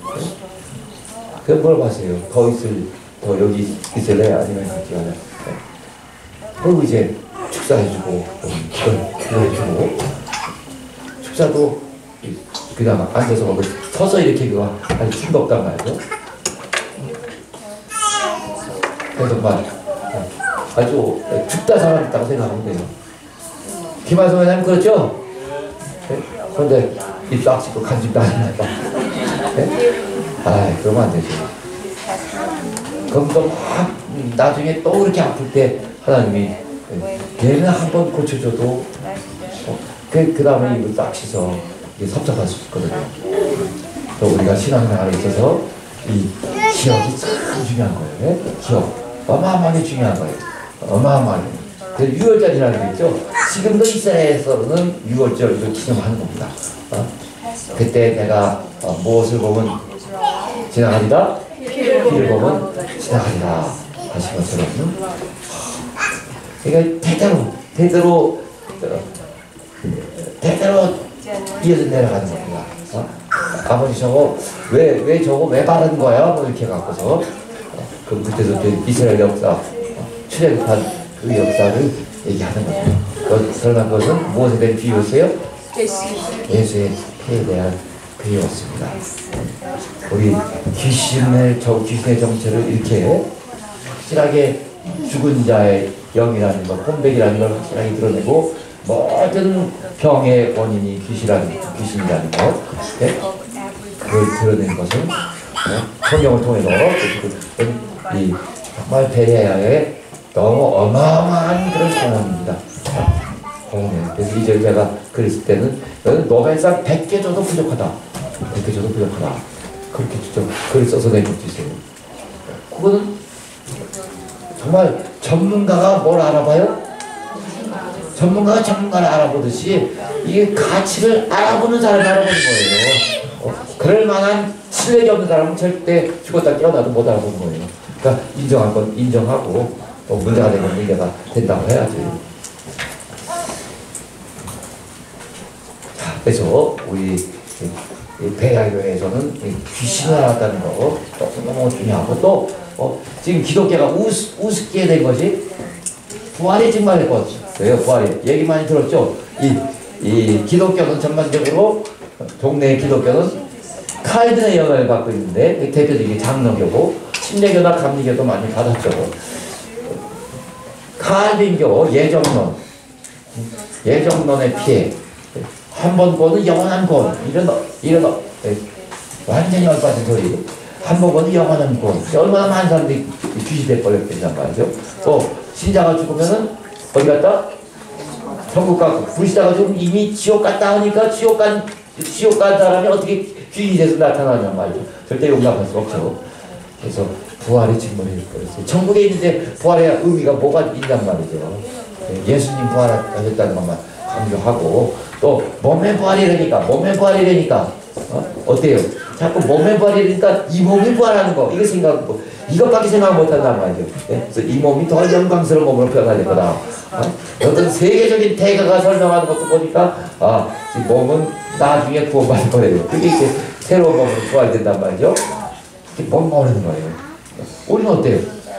그걸 물어봤어요. 더 있을 더 여기 있을래 아니면 같이 가냐. 그리고 이제 축사해주고 그걸 그걸 해주고 축사도 그냥 앉아서 먹고 서서 이렇게 그거 아주 힘도 없단 말이죠. 그래서 막 아주 죽다 살아있다고 생각하면 돼요. 김하성 회장님 그렇죠? 네? 그런데 입 딱 씻고 간직도 안 했나 네? 아 그러면 안 되죠. 그럼 또 막 나중에 또 그렇게 아플 때 하나님이 얘는 한번 고쳐줘도 어, 그, 그 다음에 입을 딱 씻어 섭섭할 수 있거든요. 또 우리가 신앙생활에 있어서 이 기억이 참 중요한 거예요. 네? 기억 어마어마하게 중요한 거예요. 어마어마하게. 그 유월절이라는 게 있죠. 지금도 이스라엘에서는 유월절을 기념하는 겁니다. 어? 그때 내가 어, 무엇을 보면 지나가리라, 피를 보면 지나가리라 하신 것처럼. 그러니까 대대로 대대로 어, 대대로 이어서 내려가는 겁니다. 어? 아버지 저거 왜, 왜 저거 왜 바른 거야? 뭐 이렇게 갖고서 어, 그럼 그때도 이스라엘 역사 어, 출애굽한 그 역사를 얘기하는 거예요. 그, 설마 그것은 무엇에 대한 비유였어요? 예수의 피에 대한 비유였습니다. 우리 귀신의 저 귀신의 정체를 이렇게 확실하게 죽은 자의 영이라는 것, 혼백이라는 걸 확실하게 드러내고 모든 병의 원인이 귀신이라는, 귀신이라는 것, 네? 그걸 드러낸 것은 네? 성경을 통해서 이 정말 베레아의 너무 어마어마한 그런 상황입니다. 어, 그래서 이제 제가 그랬을 때는 너는 노벨상 백 개 줘도 부족하다. 백 개 줘도 부족하다. 그렇게 좀 글을 써서 낸 것도 있어요. 그거는 정말 전문가가 뭘 알아봐요? 전문가가 전문가를 알아보듯이 이게 가치를 알아보는 사람이 알아보는 거예요. 어, 그럴 만한 실력이 없는 사람은 절대 죽었다 깨어나도 못 알아보는 거예요. 그러니까 인정할 건 인정하고 또 문제가 되면 문제가 된다고 해야지. 자, 그래서 우리 배야교회에서는 귀신을 알았다는 거 너무 중요하고 또 어, 지금 기독교가 우습, 우습게 된 것이 부활이 정말 예뻤어요. 부활이 얘기 많이 들었죠. 이, 이 기독교는 전반적으로 동네 기독교는 칼빈의 영향을 받고 있는데 대표적인 장로교고 침례교나 감리교도 많이 받았죠. 칼빈교 예정론 예정론의 피해 한 번 보는 영원한 권 이런 이런 완전히 얼빠진 소리. 한 번 보는 영원한 권. 얼마나 많은 사람들이 귀신돼 버렸단 말이죠. 또 신자가 죽으면은 어디 갔다? 천국 가고 불신자가 죽으면 이미 지옥 갔다 하니까 지옥 간 지옥 간 사람이 어떻게 귀신이 돼서 나타나냔 말이죠. 절대 용납할 수 없죠. 그래서 부활이 증거를 버렸어요. 천국에 있는데 부활의 의미가 뭐가 있단 말이죠. 예수님 부활하셨다는 것만 강조하고 또 몸의 부활이라니까 몸의 부활이라니까 어? 어때요? 자꾸 몸의 부활이라니까 이 몸이 부활하는 거 이거 생각하고 이것밖에 생각 못한단 말이죠. 네? 그래서 이 몸이 더 영광스러운 몸으로 변화될 거다. 어? 어떤 세계적인 대가가 설명하는 것도 보니까 아, 이 몸은 나중에 구원받을 거예요. 그게 이제 새로운 몸으로 부활된단 말이죠. 이게 뭘 모르는 거예요. 우리는 어때요?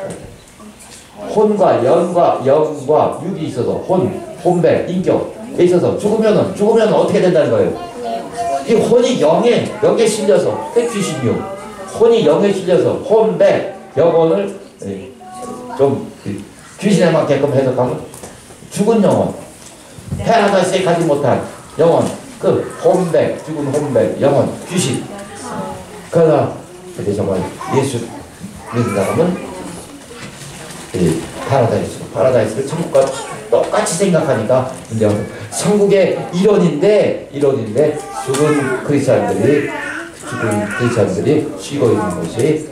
혼과 영과 영과 육이 있어서 혼, 혼배, 인격에 있어서 죽으면은 죽으면 어떻게 된다는 거예요? 이 혼이 영에 영에 실려서 그 귀신이요. 혼이 영에 실려서 혼배 영혼을 좀 귀신에 맞게끔 해석하면 죽은 영혼, 페라다이스에 가지 못한 영혼, 그 혼배, 죽은 혼배, 영혼, 귀신. 그러나 근데 정말 예수 믿는다면 이 파라다이스, 파라다이스를 천국과 똑같이 생각하니까 근데 천국의 이론인데 이론인데 죽은 크리스찬들이 죽은 크리스찬들이 쉬고 있는 곳이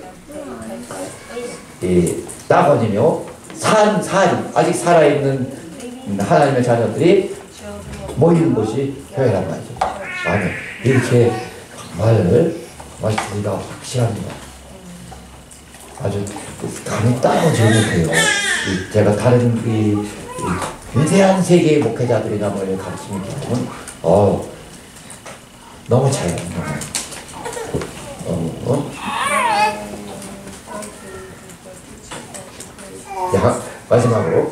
이 낙원이며 산, 산 아직 살아있는 하나님의 자녀들이 모이는 곳이 교회란 말이죠. 아니 이렇게 정말 말씀드리기가 확실합니다. 아주 감이 따라오지 못해요. 제가 다른 그 위대한 세계의 목회자들이나 뭐 가르치는 경우는 어 너무 차이가 나요. 어, 어? 야, 마지막으로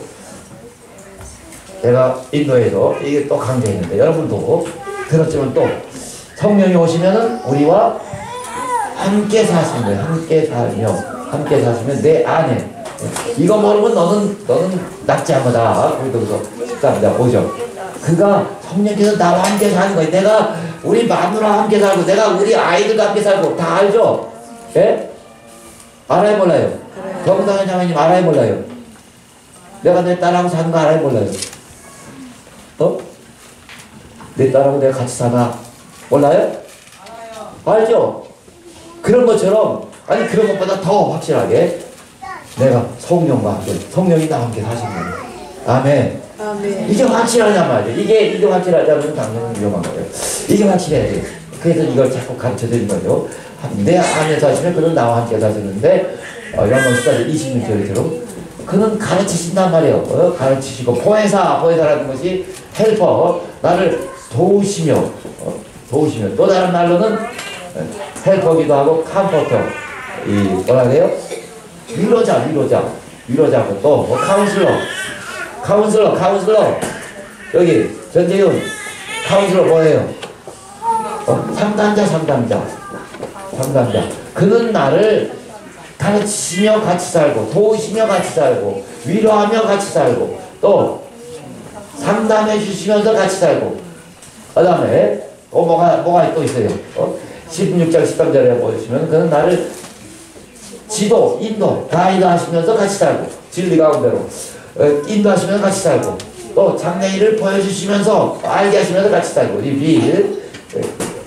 제가 인도에서 이게 또 강조했는데 여러분도 들었지만 또 성령이 오시면은 우리와 함께 사시는 거예요. 함께 살며 함께 사시면 내 안에 이거 모르면 너는 너는 낫지 않거다. 그래서 십삼 장 오 절 그가 성령께서 나와 함께 사는 거예요. 내가 우리 마누라와 함께 살고 내가 우리 아이들과 함께 살고 다 알죠? 예? 알아요 몰라요? 정상현 장관님 알아요 몰라요? 내가 내 딸하고 사는 거 알아요 몰라요? 어? 내 딸하고 내가 같이 사나? 몰라요? 알죠? 그런 것처럼 아니 그런 것보다 더 확실하게 내가 성령과 함께 성령이 나와 함께 사시는 거예요. 아멘. 아멘. 이게 확실하냔 말이에요. 이게 이게 확실하지 않으면 당연히 위험한 거예요. 이게 확실해야 돼요. 그래서 이걸 자꾸 가르쳐 드린 거죠. 내 안에 사시면 그는 나와 함께 사시는데 어, 영어 십사 절 이십육 절처럼 그는 가르치신단 말이에요. 어? 가르치시고 보혜사 보혜사라는 것이 헬퍼 나를 도우시며 어? 도우시며 또 다른 말로는 헬퍼기도 하고 컴포터 이 뭐라 그래요? 위로자 위로자 위로자고 또 뭐, 카운슬러 카운슬러 카운슬러 여기 전재윤 카운슬러 뭐예요? 어, 상담자 상담자 상담자 그는 나를 가르치시며 같이 살고 도우시며 같이 살고 위로하며 같이 살고 또 상담해 주시면서 같이 살고 그 다음에 또 뭐가 뭐가 또 있어요? 어? 십육 장 십삼 절에 보시면 그는 나를 지도, 인도, 가이드 하시면서 같이 살고 진리 가운데로 어, 인도하시면서 같이 살고 또 장래일을 보여주시면서 알게 하시면서 같이 살고 리빌 그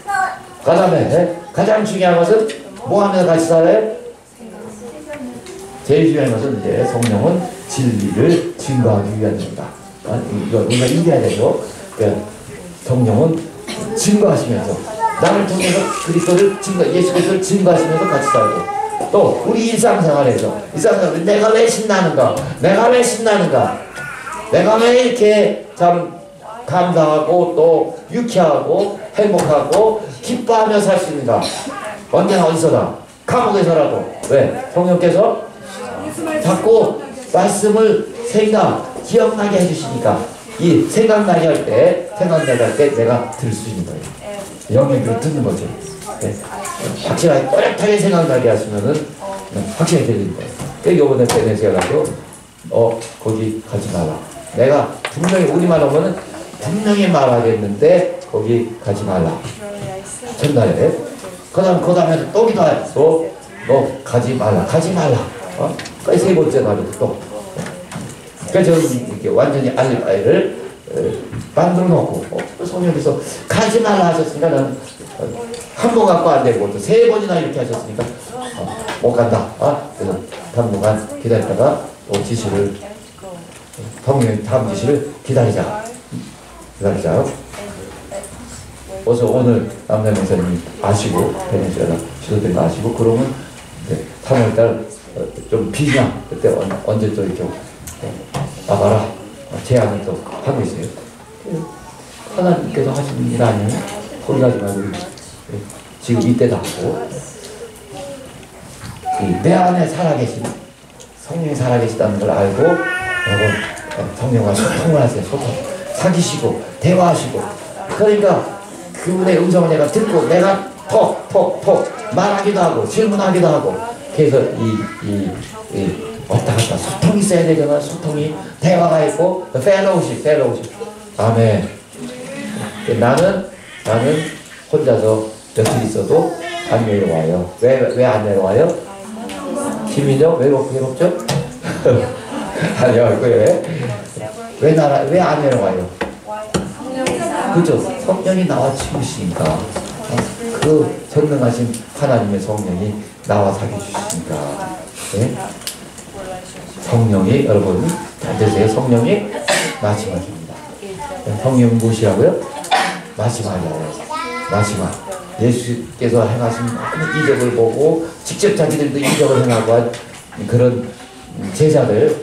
다음에 가장 중요한 것은 뭐 하면서 같이 살아요? 제일 중요한 것은 이제 성령은 진리를 증거하기 위함입니다. 아, 이거 우리가 이겨야 되죠. 그러니까 성령은 증거하시면서 나를 통해서 그리스도를 증거, 예수 그리스도를 증거하시면서 같이 살고 또 우리 일상생활에서 일상생활 내가 왜 신나는가? 내가 왜 신나는가? 내가 왜 이렇게 참 감사하고 또 유쾌하고 행복하고 기뻐하며 살 수 있는가? 언제나 어디서나 감옥에서라도 왜? 성령께서 자꾸 말씀을 생각, 기억나게 해주시니까 이 생각나게 할 때, 생각나게 할 때 내가 들을 수 있는 거예요. 영역을 듣는 거죠. 네. 확실하게 또렷하게 생각나게 하시면은 확실하게 들리는 거예요. 그러니까 요번에 베네치아 가서 어 거기 가지 말라. 내가 분명히 우리말 하면은 분명히 말하겠는데 거기 가지 말라. 전날에. 그 다음 그 다음에 또 기도했어. 너 가지 말라. 가지 말라. 어? 그 세 번째 날에도 또. 그러니까 저는 이렇게 완전히 알리바이를 만들어 놓고 어, 성령께서 가지 말라 하셨으니까 나는 한 번 갖고 안 되고 또 세 번이나 이렇게 하셨으니까 어, 못 간다. 어? 그래서 당분간 기다렸다가 또 지시를 성령 다음 지시를 기다리자. 기다리자. 어서 오늘 남자 목사님이 아시고 베네치아가 지도들이 아시고 그러면 이제 삼월달 좀 비냐 그때 언제 또 이렇게 나가라 제안을 또 하고 있어요. 하나님께서 하시는 일 아니에요? 소리 하지 말고 지금 이때도 하고 내 안에 살아계신 성령이 살아계시다는 걸 알고 여러분 성령과 소통을 하세요. 소통 사귀시고 대화하시고 그러니까 그분의 음성을 내가 듣고 내가 톡톡톡 말하기도 하고 질문하기도 하고 그래서 이, 이, 이 왔다 갔다 소통이 있어야 되잖아. 소통이 대화가 있고 펠로우십 펠로우십 아멘. 나는 나는 혼자서 며칠 있어도 안 외로워요. 왜 왜 안 외로워요? 힘이죠? 외롭 외롭죠? 아니요 왜왜 나라 왜 안 외로워요? 그죠? 성령이 나와 치우시니까 어? 그 전능하신 하나님의 성령이 나와 사귀 주시니까 네? 성령이 여러분 잘 되세요. 성령이 마지막입니다. 성령 무엇이라고요? 마지막이라고요. 마지막. 예수께서 행하신 많은 이적을 보고 직접 자기들도 이적을 행하고 한 그런 제자들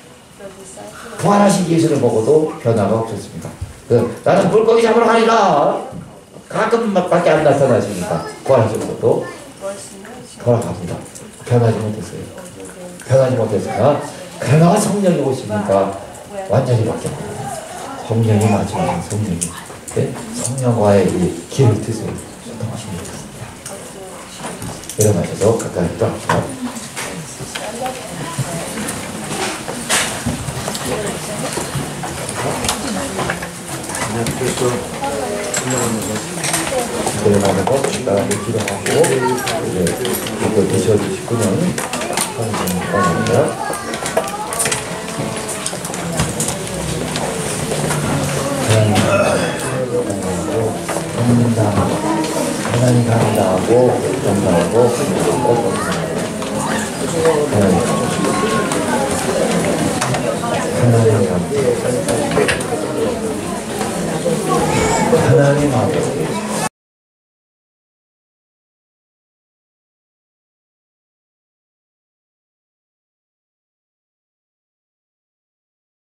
부활하신 예수를 보고도 변화가 없었습니다. 그, 나는 물고기 잡으러 가리라. 가끔밖에 안 나타나시니까 부활하셨어도 돌아갑니다. 변하지 못했어요. 변하지 못했으나 그러나 성령이 오시니까 완전히 바뀌었거든요. 성령이 마지막에 성령이 네? 성령과의 이 길을 트세요. 소통하시면 되겠습니다. 일어나셔서 가까이 또 합시다. 일어나는 것, 나가게 기도하고 이제 이거 드셔주시고는 성령 꺼냅니다. 하나님 감사하고 감사하고 하나님 하나님 감사 하나님 아버지